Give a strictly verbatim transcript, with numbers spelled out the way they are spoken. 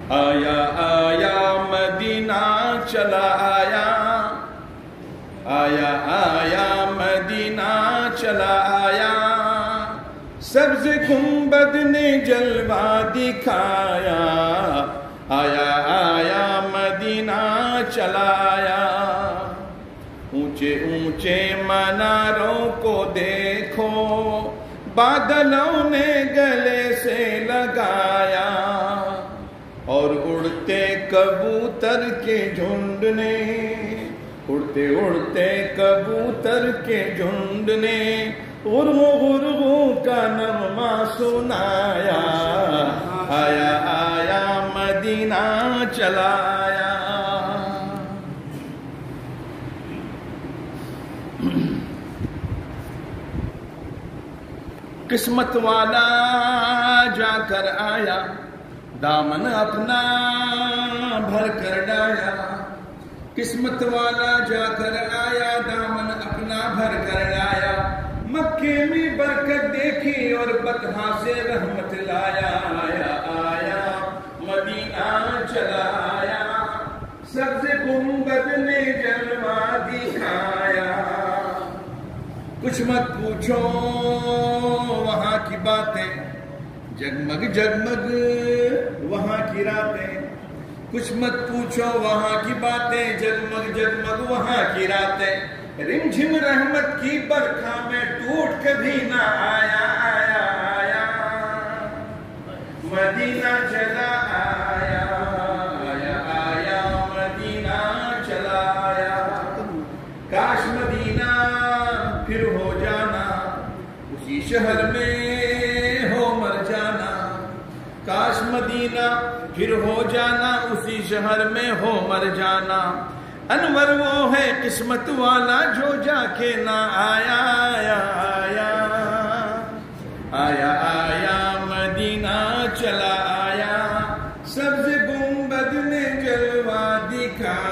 آیا آیا مدینہ چلا آیا، آیا آیا مدینہ چلا آیا، سبز گنبد نے جلوہ دکھایا، آیا آیا مدینہ چلا آیا۔ اونچے اونچے مناروں کو دیکھو، بادلوں نے گلے سے لگایا، اور اڑتے کبوتر کے جھنڈ نے، اڑتے اڑتے کبوتر کے جھنڈ نے غرغو غرغو کا نغمہ سنایا، آیا آیا مدینہ چلا آیا۔ قسمت والا جا کر آیا، دامن اپنا بھر کر ڈایا، قسمت والا جا کر آیا، دامن اپنا بھر کر لایا، مکے میں برکت دیکھی اور بطحا سے رحمت لایا، آیا آیا مدینہ چلا آیا، سبز گنبد نے جلوہ دکھایا۔ کچھ مت پوچھو وہاں کی باتیں، جگمگ جگمگ وہاں کی راتیں، کچھ مت پوچھو وہاں کی باتیں، جگمگ جگمگ وہاں کی راتیں، رمجھم رحمت کی برکھا میں ٹوٹ کبھی نہ آیا، آیا آیا مدینہ چلا آیا، آیا آیا مدینہ چلا آیا۔ کاش مدینہ پھر ہو جانا، اسی شہر میں ہو مر جانا، کاش مدینہ پھر ہو جانا، اسی شہر میں ہو مر جانا، انور وہ ہے قسمت والا جو جا کے نہ آیا، آیا آیا آیا آیا مدینہ چلا آیا، سبز گنبد نے جلوہ دکھایا۔